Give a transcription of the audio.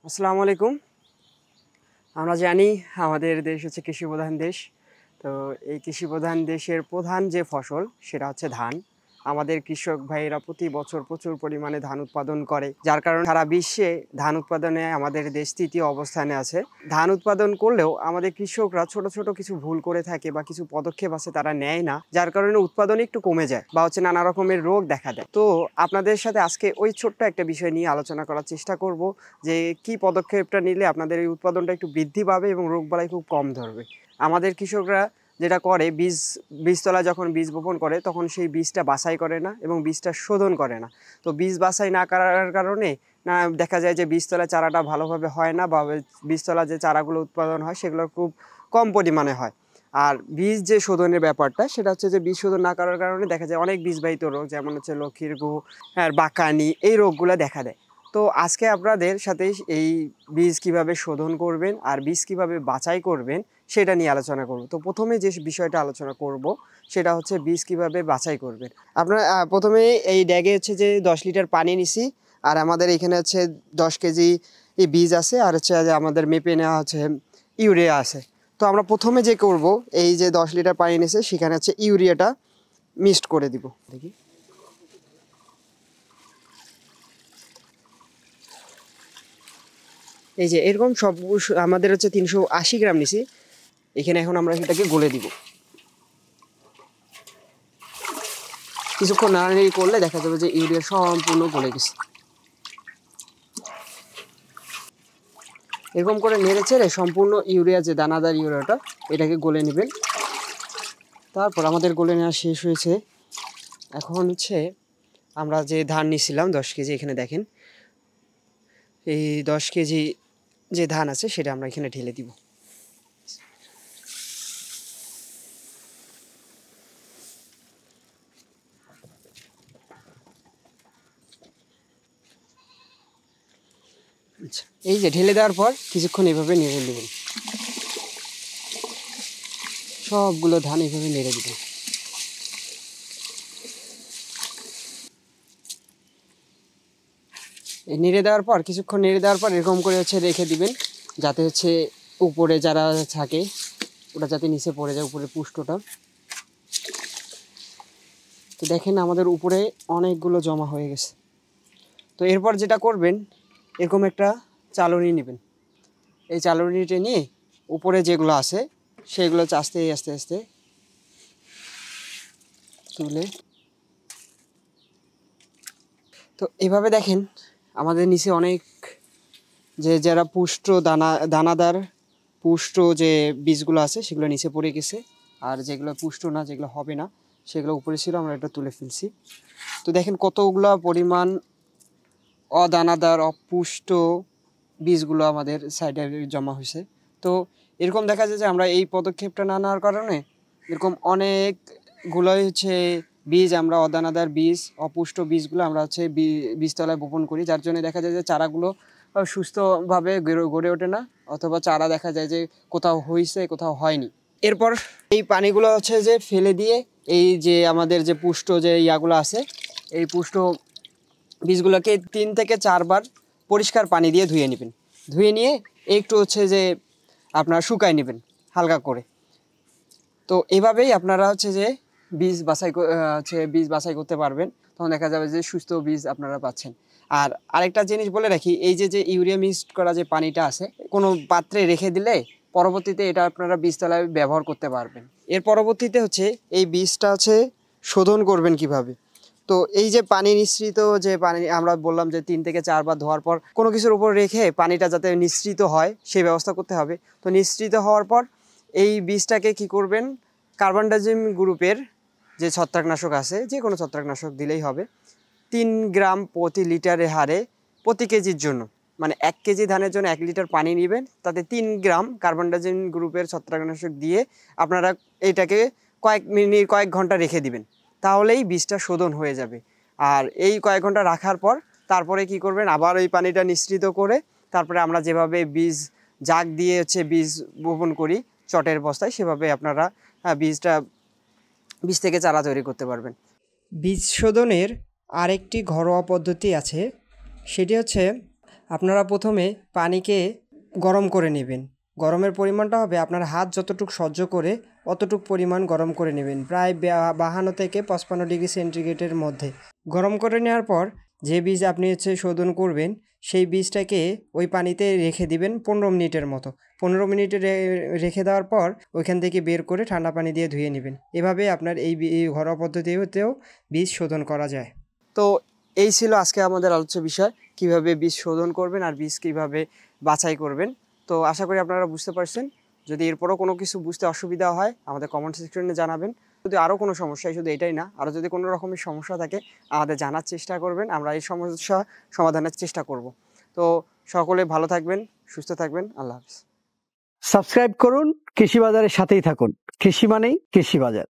আসসালামু আলাইকুম। আমরা জানি আমাদের দেশ হচ্ছে কৃষি প্রধান দেশ। তো এই কৃষি প্রধান দেশের প্রধান যে ফসল সেটা হচ্ছে ধান। আমাদের কৃষক ভাইয়েরা প্রতি বছর প্রচুর পরিমাণে ধান উৎপাদন করে। যার কারণে সারা বিশ্বে ধান উৎপাদনে আমাদের দেশ ৩য় অবস্থানে আছে। ধান উৎপাদন করলেও আমাদের কৃষকরা ছোট, ছোট কিছু ভুল করে থাকে বা কিছু পদক্ষেপ আছে তারা নেয় না। যার কারণে উৎপাদন একটু কমে যায় বা হচ্ছে নানা রকমের রোগ দেখা দেয়। তো আপনাদের সাথে আজকে ওই ছোট্ট একটা বিষয় নিয়ে আলোচনা করার চেষ্টা করব যে কি পদক্ষেপটা নিলে আপনাদের এই উৎপাদনটা একটু বৃদ্ধি পাবে এবং রোগবালাই খুব কম ধরবে। আমাদের কৃষকরা যেটা করে বীজতলায় যখন বীজ বপন করে তখন সেই বীজটা বাছাই করে না এবং বীজটা শোধন করে না। তো বীজ বাছাই না করার কারণে না দেখা যায় যে বীজতলায় চারাটা ভালোভাবে হয় না বা বীজতলায় যে চারাগুলো উৎপাদন হয় সেগুলো খুব কম পরিমাণে হয়। আর বীজ যে শোধনের ব্যাপারটা সেটা হচ্ছে যে বীজ শোধন না করার কারণে দেখা যায় অনেক বীজবাহিত রোগ যেমন হচ্ছে লক্ষীর গু, বাকানি এই রোগগুলো দেখা দেয়। তো আজকে আপনাদের সাথে এই বীজ কিভাবে শোধন করবেন আর বীজ কিভাবে বাছাই করবেন সেটা নিয়ে আলোচনা করব। তো প্রথমে যে বিষয়টা আলোচনা করব সেটা হচ্ছে বীজ কিভাবে বাছাই করবেন। আপনারা প্রথমে এই ড্যাগে হচ্ছে যে 10 লিটার পানি নিছি আর আমাদের এখানে হচ্ছে 10 কেজি এই বীজ আছে আর হচ্ছে যে আমাদের মেপে নেওয়া হচ্ছে ইউরিয়া আছে। তো আমরা প্রথমে যে করব এই যে 10 লিটার পানি নিছে সেখানে হচ্ছে ইউরিয়াটা মিক্সড করে দিব। দেখি এই যে এরকম সব আমাদের হচ্ছে 380 গ্রাম নিছি। এখানে এখন আমরা এটাকে গলে দিব। কিছুক্ষণ নাড়ানাড়ি করলে দেখা যাবে যে ইউরিয়া সম্পূর্ণ গলে গেছে। এরকম করে নেড়ে চেড়ে সম্পূর্ণ ইউরিয়া যে দানাদার ইউরিয়াটা এটাকে গলে নেবেন। তারপর আমাদের গলে নেওয়া শেষ হয়েছে। এখন হচ্ছে আমরা যে ধান নিয়েছিলাম 10 কেজি এখানে দেখেন এই 10 কেজি যে ধান আছে সেটা আমরা এখানে ঢেলে দিব। আচ্ছা, এই যে ঢেলে দেওয়ার পর কিছুক্ষণ এভাবে নেড়ে নেবেন। সবগুলো ধান এভাবে নেড়ে দেবেন। এই নেড়ে দেওয়ার পর কিছুক্ষণ নেড়ে দেওয়ার পর এরকম করে হচ্ছে রেখে দিবেন যাতে হচ্ছে উপরে যারা থাকে ওটা যাতে নিচে পড়ে যায় উপরে পুষ্টটা। তো দেখেন আমাদের উপরে অনেকগুলো জমা হয়ে গেছে। তো এরপর যেটা করবেন এরকম একটা চালনি নেবেন। এই চালনিটা নিয়ে উপরে যেগুলো আছে সেগুলো আস্তে আস্তে আস্তে তুলে তো এভাবে দেখেন আমাদের নিচে অনেক যারা দানাদার পুষ্ট যে বীজগুলো আছে সেগুলো নিচে পড়ে গেছে আর যেগুলো পুষ্ট না যেগুলো হবে না সেগুলো উপরে ছিল আমরা এটা তুলে ফেলছি। তো দেখেন কতগুলো পরিমাণ অদানাদার অপুষ্ট বীজগুলো আমাদের সাইডে জমা হয়েছে। তো এরকম দেখা যায় যে আমরা এই পদক্ষেপটা না নেওয়ার কারণে এরকম অনেকগুলোই হচ্ছে বীজ আমরা অদানাদার বীজ অপুষ্ট বীজগুলো আমরা হচ্ছে বীজতলায় বপন করি, যার জন্য দেখা যায় যে চারাগুলো সুস্থভাবে গড়ে ওঠে না অথবা চারা দেখা যায় যে কোথাও হয়েছে কোথাও হয়নি। এরপর এই পানিগুলো হচ্ছে যে ফেলে দিয়ে এই যে আমাদের যে পুষ্ট যে ইয়াগুলো আছে এই পুষ্ট বীজগুলোকে 3 থেকে 4 বার পরিষ্কার পানি দিয়ে ধুয়ে নেবেন। ধুয়ে নিয়ে একটু হচ্ছে যে আপনার শুকায় নেবেন হালকা করে। তো এভাবেই আপনারা হচ্ছে যে বীজ বাছাই করতে পারবেন। তখন দেখা যাবে যে সুস্থ বীজ আপনারা পাচ্ছেন। আর আরেকটা জিনিস বলে রাখি, এই যে ইউরিয়া মিক্সড করা যে পানিটা আছে কোনো পাত্রে রেখে দিলে পরবর্তীতে এটা আপনারা বীজতলায় ব্যবহার করতে পারবেন। এর পরবর্তীতে হচ্ছে এই বীজটা হচ্ছে শোধন করবেন কিভাবে। তো এই যে পানি নিঃসৃত যে পানি আমরা বললাম যে 3 থেকে 4 বার ধোয়ার পর কোনো কিছুর উপর রেখে পানিটা যাতে নিঃসৃত হয় সেই ব্যবস্থা করতে হবে। তো নিঃসৃত হওয়ার পর এই বীজটাকে কি করবেন, কার্বনডাজিম গ্রুপের যে ছত্রাকনাশক আছে যে কোনো ছত্রাকনাশক দিলেই হবে 3 গ্রাম প্রতি লিটারের হারে প্রতি কেজির জন্য, মানে 1 কেজি ধানের জন্য 1 লিটার পানি নেবেন তাতে 3 গ্রাম কার্বনডাজিম গ্রুপের ছত্রাকনাশক দিয়ে আপনারা এটাকে কয়েক ঘন্টা রেখে দিবেন, তাহলেই বীজটা শোধন হয়ে যাবে। আর এই কয়েক ঘন্টা রাখার পর তারপরে কি করবেন, আবার ওই পানিটা নিঃসৃত করে তারপরে আমরা যেভাবে বীজ জাগ দিয়ে হচ্ছে বীজ বপন করি চটের বস্তায় সেভাবে আপনারা বীজ থেকে চারা তৈরি করতে পারবেন। বীজ শোধনের আরেকটি ঘরোয়া পদ্ধতি আছে, সেটি হচ্ছে আপনারা প্রথমে পানিকে গরম করে নেবেন। গরমের পরিমাণটা হবে আপনার হাত যতটুকু সহ্য করে অতটুক পরিমাণ গরম করে নেবেন, প্রায় 52 থেকে 55 ডিগ্রি সেন্টিগ্রেডের মধ্যে। গরম করে নেওয়ার পর যে বীজ আপনি শোধন করবেন সেই বীজটাকে ওই পানিতে রেখে দিবেন 15 মিনিটের মতো। 15 মিনিট রেখে দেওয়ার পর ওইখান থেকে বের করে ঠান্ডা পানি দিয়ে ধুয়ে নেবেন। এভাবে আপনার এই ঘরোয়া পদ্ধতিতেও বীজ শোধন করা যায়। তো এই ছিল আজকে আমাদের আলোচ্য বিষয়, কিভাবে বীজ শোধন করবেন আর বীজ কিভাবে বাছাই করবেন। তো আশা করি আপনারা বুঝতে পারছেন। যদি এরপরও কোনো কিছু বুঝতে অসুবিধা হয় আমাদের কমেন্ট সেকশনে জানাবেন। যদি আরও কোনো সমস্যা, শুধু এটাই না, আরও যদি কোনো রকমের সমস্যা থাকে আমাদের জানার চেষ্টা করবেন, আমরা এই সমস্যা সমাধানের চেষ্টা করব। তো সকলে ভালো থাকবেন, সুস্থ থাকবেন। আল্লাহ হাফিজ। সাবস্ক্রাইব করুন, কৃষি বাজারের সাথেই থাকুন। কৃষি মানেই কৃষি বাজার।